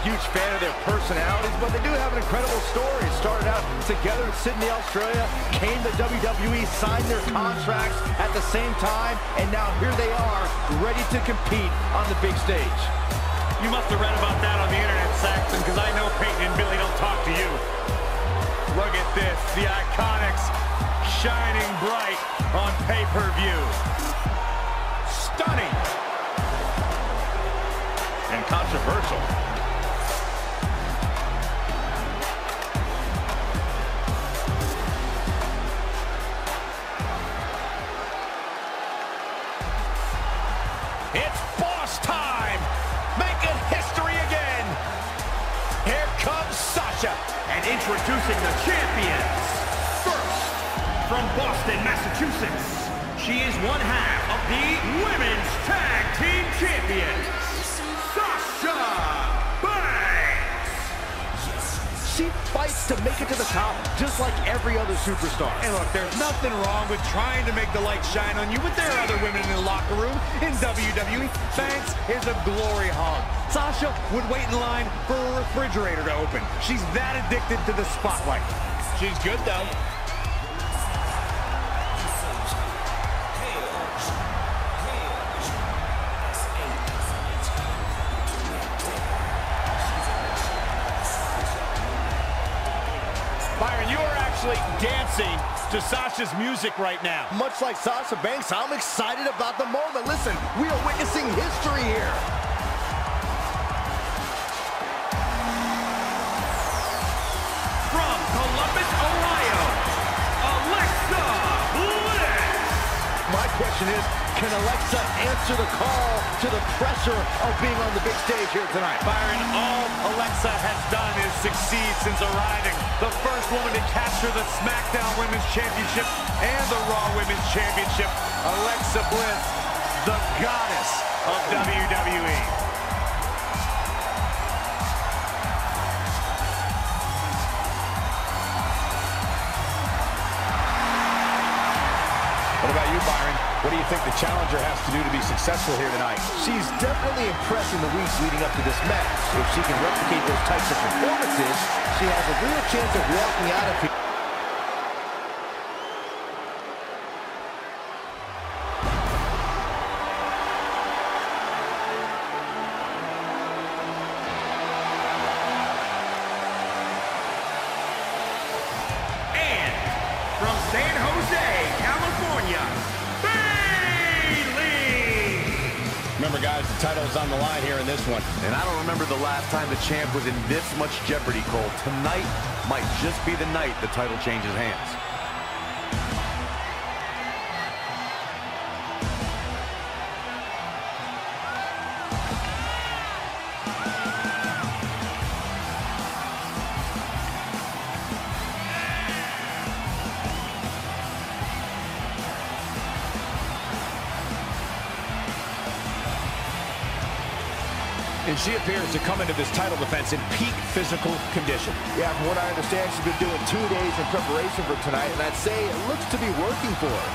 huge fan of their personalities, but they do have an incredible story. It started out together in Sydney, Australia, came to WWE, signed their contracts at the same time, and now here they are, ready to compete on the big stage. You must have read about that on the internet, Saxton, because I know Peyton and Billy don't talk to you. Look at this, the Iconics shining bright on pay-per-view. Stunning. And controversial. It's boss time! Making history again! Here comes Sasha. And introducing the champions. First, from Boston, Massachusetts, she is one half of the Women's Tag Team Champions, Sasha Banks! She fights to make it to the top, just like every other superstar. And look, there's nothing wrong with trying to make the light shine on you, but there are other women in the locker room in WWE. Banks is a glory hog. Sasha would wait in line for a refrigerator to open. She's that addicted to the spotlight. She's good, though. Byron, you are actually dancing to Sasha's music right now. Much like Sasha Banks, I'm excited about the moment. Listen, we are witnessing history here. From Columbus, Ohio, Alexa Bliss. My question is, can Alexa answer the call to the pressure of being on the big stage here tonight? Byron, all Alexa has done is succeed since arriving. The first woman to capture the SmackDown Women's Championship and the Raw Women's Championship. Alexa Bliss, the goddess of WWE. What about you, Byron? What do you think the challenger has to do to be successful here tonight? She's definitely impressing the weeks leading up to this match. If she can replicate those types of performances, she has a real chance of walking out of here. From San Jose, California, Bayley! Remember, guys, the title is on the line here in this one. And I don't remember the last time the champ was in this much jeopardy, Cole. Tonight might just be the night the title changes hands. And she appears to come into this title defense in peak physical condition. Yeah, from what I understand, she's been doing 2 days in preparation for tonight, and I'd say it looks to be working for her.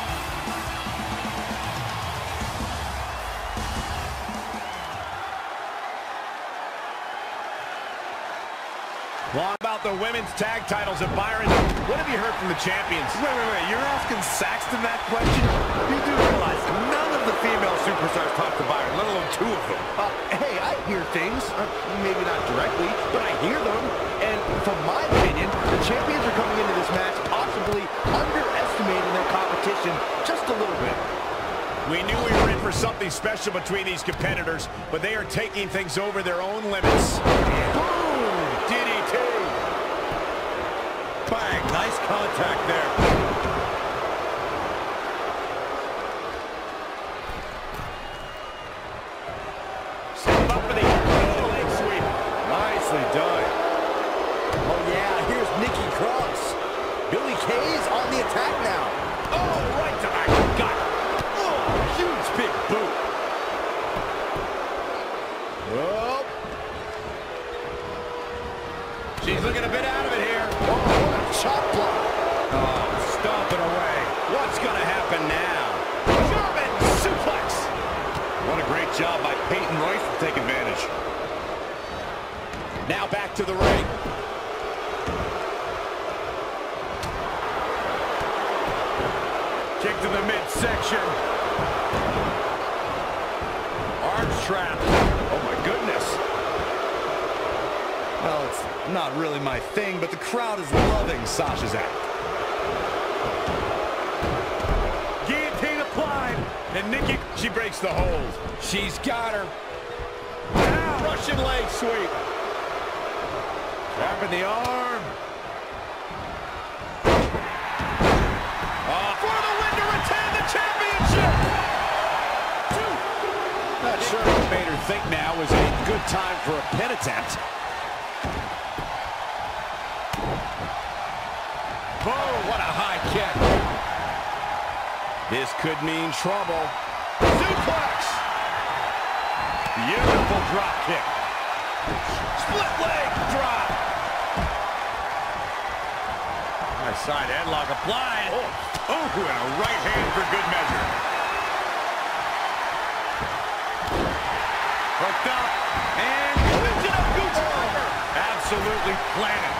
Well, about the women's tag titles of Byron, what have you heard from the champions? Wait, you're asking Saxton that question? You do realize none of the female superstars talk to Byron, let alone 2 of them. Hey, I hear things, maybe not directly, but I hear them. And from my opinion, the champions are coming into this match possibly underestimating their competition just a little bit. We knew we were in for something special between these competitors, but they are taking things over their own limits. Boom! DDT! Bang! Nice contact there. Set him up for the leg sweep. Nicely done. Oh, yeah, here's Nikki Cross. Billy Kay's on the attack now. Oh, right to the gut. Oh, huge big boot. Oh. She's looking a bit out of it here. Oh, chop block. Oh, stomping away. What's going to happen now? German suplex. What a great job by Peyton Royce to take advantage. to the ring. Kick to the midsection. Arm trap. Oh, my goodness. Well, it's not really my thing, but the crowd is loving Sasha's act. Guillotine applied. And Nikki, she breaks the hold. She's got her. Now, Russian leg sweep. Wrapping the arm. For the win to retain the championship. Not sure what made her think now was a good time for a pin attempt. Oh, What a high kick. This could mean trouble. suplex. Beautiful drop kick. Split leg drop. Nice side headlock applied. Oh, and a right hand for good measure. Hooked up. And lifted up Gucci Piper. Absolutely planted.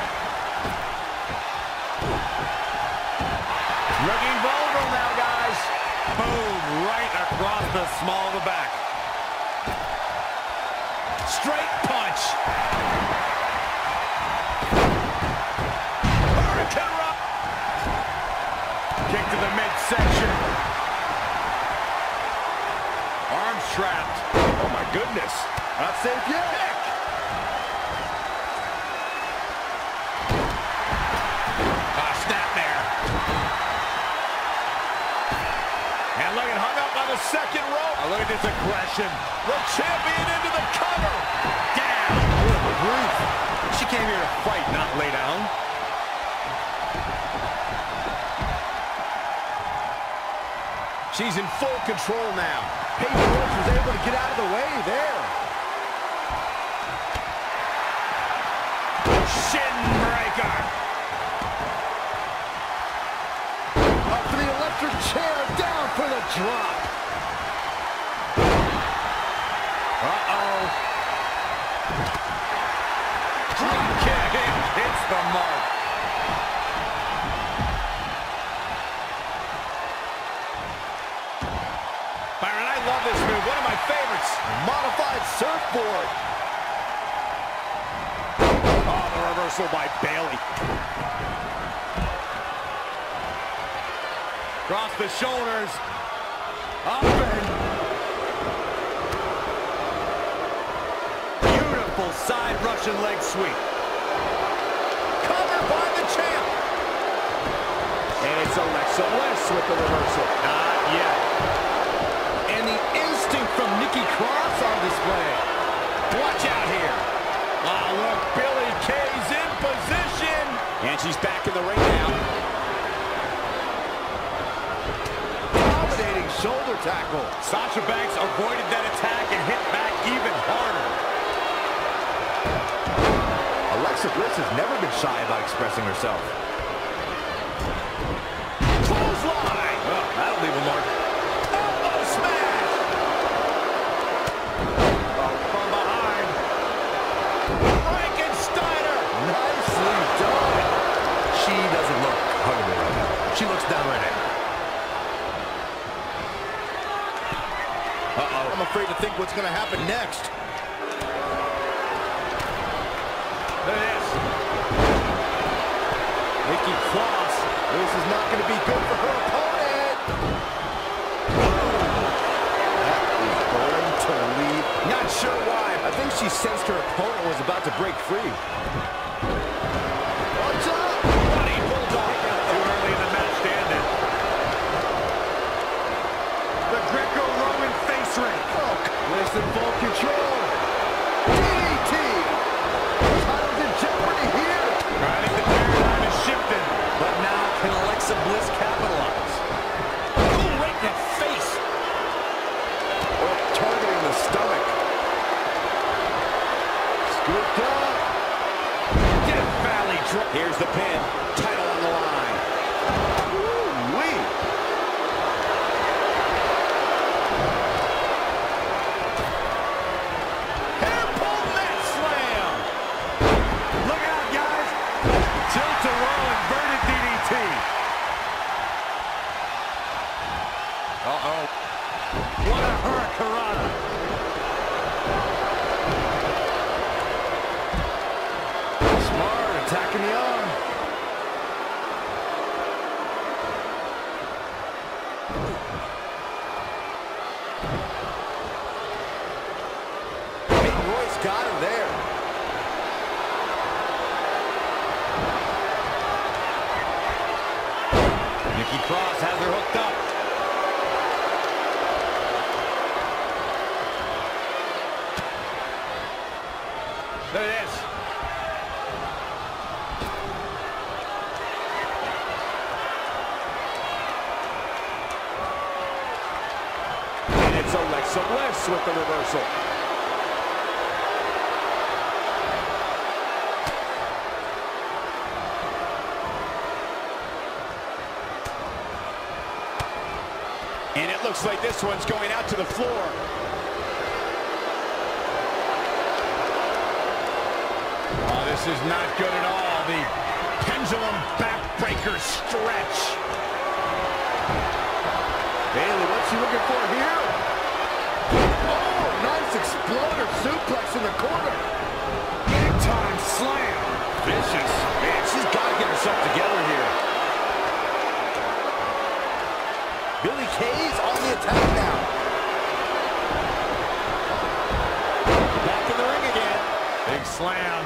Looking vulnerable now, guys. Boom, right across the small of the back. Straight punch. Hurricane Rock. Kick to the midsection. Arms trapped. Oh, my goodness. Not safe yet. Kick. Snapmare. And look at hung up on the second rope. Oh, look at this aggression. The champion into the cover. Down. Good grief. She came here to fight, not lay down. She's in full control now. Peyton Royce was able to get out of the way there. Shin breaker. Up for the electric chair, down for the drop. Uh-oh. Drop kick. Hits the mark. Byron, I love this move. One of my favorites. Modified surfboard. Oh, the reversal by Bayley. Across the shoulders. Up and... Beautiful side Russian leg sweep. Covered by the champ. And it's Alexa Bliss with the reversal. Not yet. And the instinct from Nikki Cross on display. Watch out here. Ah, look, Billie Kay's in position. And she's back in the ring now. Dominating shoulder tackle. Sasha Banks avoided that attack and hit back even harder. Alexa Bliss has never been shy about expressing herself. Clothesline. Oh, that'll leave a mark. Elbow smash. Oh, from behind. Frankensteiner. Nicely done. She doesn't look hungry right now. She looks downright angry. Uh-oh. I'm afraid to think what's going to happen next. Look at this. Nikki Cross. This is not going to be good for her opponent. That is going to lead. Not sure why. I think she sensed her opponent was about to break free. Watch out! Running bulldog. Too early in the match to end it. The Greco-Roman face ring. Bliss in full control. DDT. Title's in jeopardy here. I think the paradigm is shifting. But now can Alexa Bliss capitalize? Ooh, right in the face. Oh, targeting the stomach. Scooped up. Death Valley drop. Here's the pin. Title on the line. Woo-wee. Hair pull net slam. Alexa Bliss with the reversal. And it looks like this one's going out to the floor. Oh, this is not good at all. The pendulum backbreaker stretch. Bayley, what's she looking for here? Oh, nice exploder suplex in the corner. Big time slam. Vicious. Man, she's got to get herself together here. Billie Kay's on the attack now. Back in the ring again. Big slam.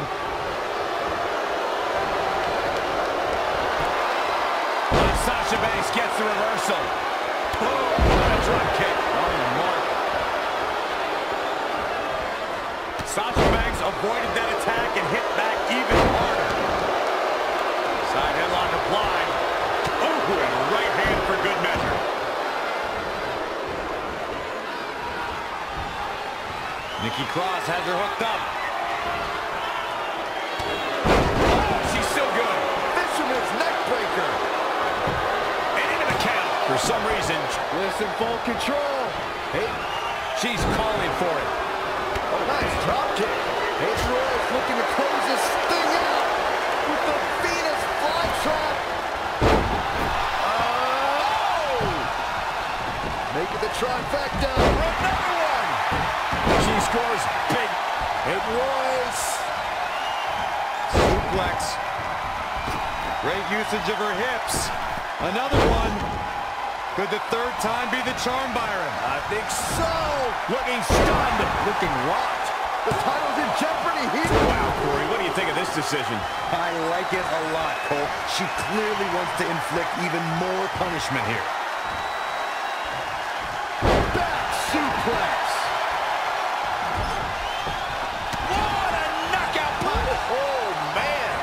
Sasha Banks gets the reversal. Oh, what a drop kick. On the mark. Sasha Banks avoided that attack and hit back even harder. Side headlock applied. Oh, and a right hand for good measure. Nikki Cross has her hooked up. Oh, she's still good. Fisherman's neck breaker. And into the count. For some reason, Bliss in full control. Hey, She's calling for it. oh, nice drop kick. Hayden Royce looking to close this thing out with the Venus flytrap. Oh! Making the trifecta. Another one. She scores big. Hayden Royce. Suplex. Great usage of her hips. Another one. Could the third time be the charm, Byron? I think so. Looking stunned. Looking rocked. The title's in jeopardy here. Wow, Corey, what do you think of this decision? I like it a lot, Cole. She clearly wants to inflict even more punishment here. Back suplex. What a knockout punch! Oh, man.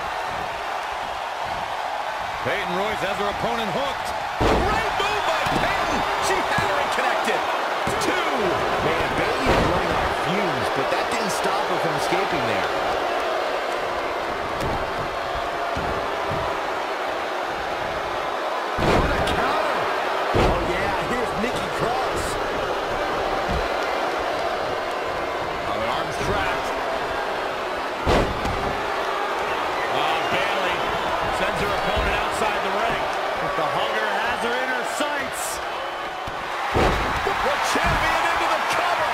Peyton Royce has her opponent hooked. Great move by Peyton. She had her connected. Two. Man, Bayley's running on fumes, but that didn't stop her from escaping there. What a counter. Oh, yeah, here's Nikki Cross. Oh, the arm's trapped. Oh, Bayley sends her opponent outside the ring. But the hugger has her in her sights. The champion into the cover.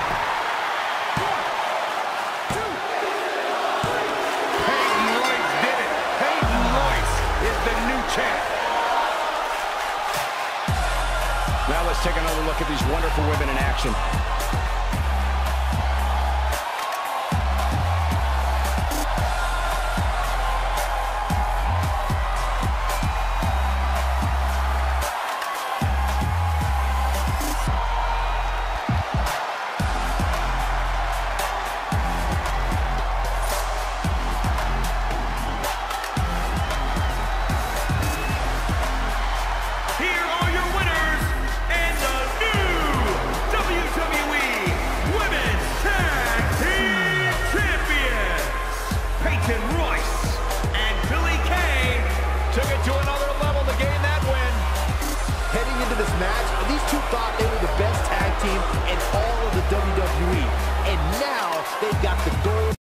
Peyton Royce did it. Peyton Royce is the new champ. Now let's take another look at these wonderful women in action.